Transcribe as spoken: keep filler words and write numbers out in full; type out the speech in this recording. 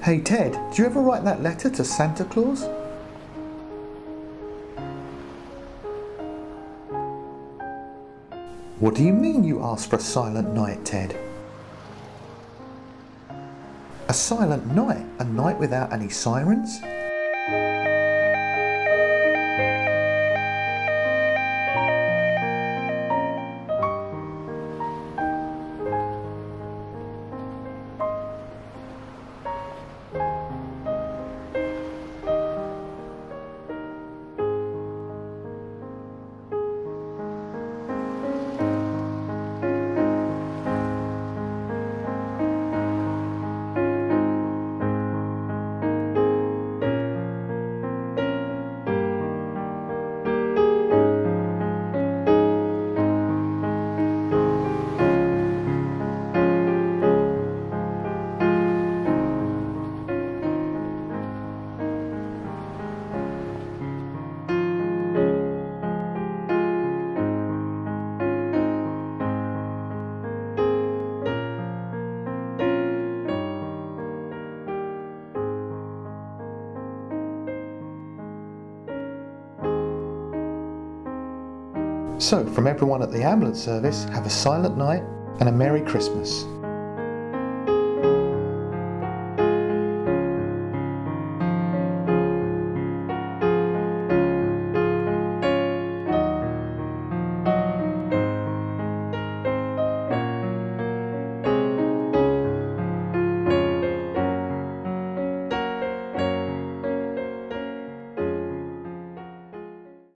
Hey Ted, did you ever write that letter to Santa Claus? What do you mean you asked for a silent night, Ted? A silent night? A night without any sirens? So, from everyone at the ambulance service, have a silent night and a Merry Christmas.